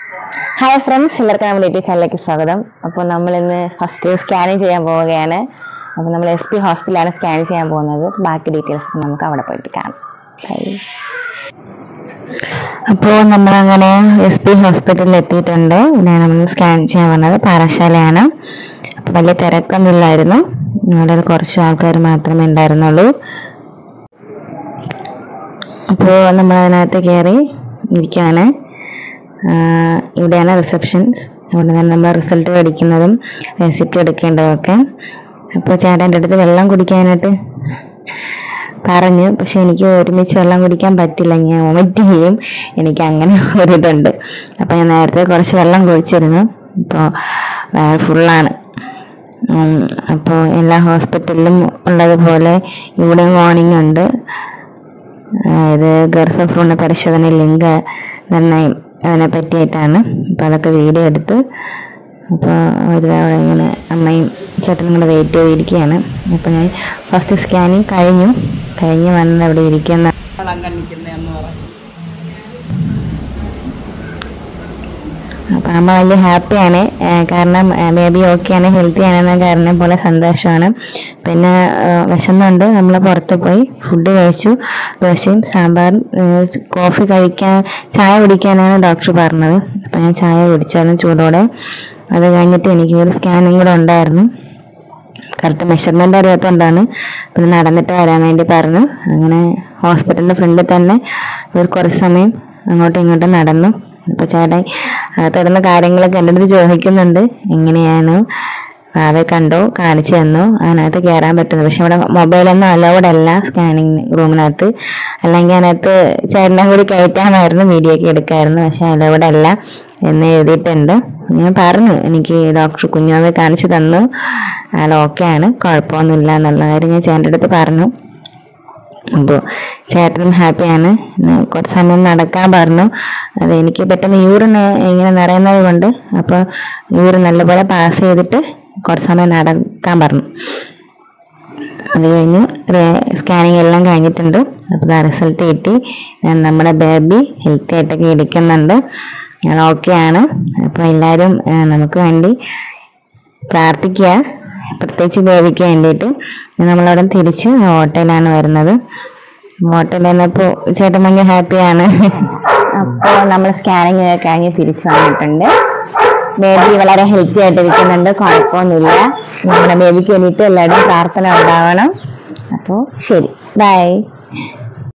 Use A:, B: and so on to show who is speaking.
A: Hi friends, എല്ലാവർക്കും നമ്മുടെ YouTube ചാനലിലേക്ക് സ്വാഗതം. അപ്പോൾ നമ്മൾ ഇന്ന് ഫസ്റ്റ് സ്കാനിങ് ചെയ്യാൻ പോവുകയാണ്. അപ്പോൾ നമ്മൾ SP ഹോസ്പിറ്റലാണ് സ്കാൻ ചെയ്യാൻ പോകുന്നത്. ബാക്കി ഡീറ്റെയിൽസ് നമുക്ക് അവിടെ പോയിട്ട് കാണാം. അപ്പോൾ നമ്മളങ്ങനെ SP ഹോസ്പിറ്റലിൽ എത്തിയിട്ടുണ്ട്. ഇവിടെ നമ്മൾ സ്കാൻ ചെയ്യാൻ വന്നത് പാറശാലയാണ്. അപ്പോൾ വലിയ തിരക്കൊന്നുമില്ലായിരുന്നു, ഇവിടെ കുറച്ച് ആൾക്കാർ മാത്രമേ ഉണ്ടായിരുന്നുള്ളൂ. അപ്പോൾ നമ്മൾ അതിനകത്ത് കയറി ഇരിക്കുകയാണ്. ഇവിടെയാണ് റിസപ്ഷൻസ്. ഇവിടെ നിന്ന് നമ്മൾ റിസൾട്ട് മേടിക്കുന്നതും റെസിപ്റ്റ് എടുക്കേണ്ടതൊക്കെ. അപ്പോൾ ചേട്ടൻ്റെ അടുത്ത് വെള്ളം കുടിക്കാനായിട്ട് പറഞ്ഞു, പക്ഷെ എനിക്ക് ഒരുമിച്ച് വെള്ളം കുടിക്കാൻ പറ്റില്ല, ഞാൻ വൊമിറ്റ് ചെയ്യും, എനിക്ക് അങ്ങനെ ഒരിതുണ്ട്. അപ്പോൾ ഞാൻ നേരത്തെ കുറച്ച് വെള്ളം കുടിച്ചിരുന്നു, ഇപ്പോൾ ഫുള്ളാണ്. അപ്പോൾ എല്ലാ ഹോസ്പിറ്റലിലും ഉള്ളതുപോലെ ഇവിടെ വാർണിംഗ് ഉണ്ട്. ഇത് ഗർഭഭ്രൂണ പരിശോധന ലിംഗ നിർണ്ണയം അതിനെ പറ്റിയിട്ടാണ്. അപ്പോൾ അതൊക്കെ വീഡിയോ എടുത്ത് അപ്പോൾ അവിടെ ഇങ്ങനെ അമ്മയും ചേട്ടനും കൂടെ വെയിറ്റ് ചെയ്തിരിക്കുകയാണ്. അപ്പോൾ ഞാൻ ഫസ്റ്റ് സ്കാനിങ് കഴിഞ്ഞ് വന്ന് അവിടെ ഇരിക്കുന്ന അപ്പം അമ്മ വലിയ ഹാപ്പിയാണ്. കാരണം ബേബി ഓക്കെയാണ്, ഹെൽത്തി ആണെന്ന കാരണം പോലെ സന്തോഷമാണ്. പിന്നെ വിശന്നുണ്ട്, നമ്മൾ പുറത്ത് പോയി ഫുഡ് കഴിച്ചു. ദോശയും സാമ്പാറും, കോഫി ചായ കുടിക്കാനാണ് ഡോക്ടർ പറഞ്ഞത്. അപ്പം ഞാൻ ചായ കുടിച്ചായിരുന്നു ചൂടോടെ. അത് കഴിഞ്ഞിട്ട് എനിക്ക് ഒരു സ്കാനിങ് കൂടെ ഉണ്ടായിരുന്നു. കറക്റ്റ് മെഷർമെൻ്റ് അറിയാത്തതുകൊണ്ടാണ് പിന്നെ നടന്നിട്ട് വരാൻ വേണ്ടി പറഞ്ഞു. അങ്ങനെ ഹോസ്പിറ്റലിൻ്റെ ഫ്രണ്ടിൽ തന്നെ ഒരു കുറച്ച് സമയം അങ്ങോട്ടും ഇങ്ങോട്ടും നടന്നു. അപ്പോൾ ചേട്ടൻ തുടർന്ന് കാര്യങ്ങളൊക്കെ എൻ്റെ അടുത്ത് ചോദിക്കുന്നുണ്ട്, എങ്ങനെയാണ് അവയെ കണ്ടോ, കാണിച്ചു തന്നോ, അതിനകത്ത് കയറാൻ പറ്റുന്നത്. പക്ഷെ ഇവിടെ മൊബൈലൊന്നും അലൗഡ് അല്ല സ്കാനിങ് റൂമിനകത്ത്. അല്ലെങ്കിൽ അതിനകത്ത് ചേട്ടനെ കൂടി കയറ്റാമായിരുന്നു, വീഡിയോ ഒക്കെ എടുക്കാമായിരുന്നു, പക്ഷെ അലൗഡ് അല്ല എന്ന് എഴുതിയിട്ടുണ്ട്. ഞാൻ പറഞ്ഞു, എനിക്ക് ഡോക്ടർ കുഞ്ഞാവെ കാണിച്ചു തന്നു, ആൾ ഓക്കെയാണ്, കുഴപ്പമൊന്നുമില്ല എന്നുള്ള കാര്യം ഞാൻ ചേട്ടൻ്റെ അടുത്ത് പറഞ്ഞു. അപ്പോൾ ചേട്ടനും ഹാപ്പിയാണ്. കുറച്ച് സമയം നടക്കാൻ പറഞ്ഞു. അത് എനിക്ക് പെട്ടെന്ന് യൂറിൻ ഇങ്ങനെ നിറയുന്നത് കൊണ്ട് അപ്പോൾ യൂറിൻ നല്ലപോലെ പാസ് ചെയ്തിട്ട് കുറച്ച് സമയം നടക്കാൻ പറഞ്ഞു. അത് കഴിഞ്ഞ് സ്കാനിങ് എല്ലാം കഴിഞ്ഞിട്ടുണ്ട്. അപ്പോൾ റിസൾട്ട് കിട്ടി. നമ്മുടെ ബേബി ഹെൽത്തി ആയിട്ടൊക്കെ ഇരിക്കുന്നുണ്ട്, ഓക്കെയാണ്. അപ്പോൾ എല്ലാവരും നമുക്ക് വേണ്ടി പ്രാർത്ഥിക്കുക, പ്രത്യേകിച്ച് ബേബിക്ക് വേണ്ടിയിട്ട്. നമ്മളവിടെ തിരിച്ച് ഹോട്ടലാണ് വരുന്നത്. ഹോട്ടലിൽ നിന്നപ്പോൾ ചേട്ടൻ ഭയങ്കര ഹാപ്പിയാണ്. അപ്പോൾ നമ്മൾ സ്കാനിങ് കഴിഞ്ഞ് തിരിച്ചു വന്നിട്ടുണ്ട്. ബേബി വളരെ ഹെൽത്തി ആയിട്ടിരിക്കുന്നുണ്ട്, കുഴപ്പമൊന്നുമില്ല. നമ്മുടെ ബേബിക്ക് വേണ്ടിയിട്ട് എല്ലാവരും പ്രാർത്ഥന ഉണ്ടാവണം. അപ്പോൾ ശരി, ബൈ.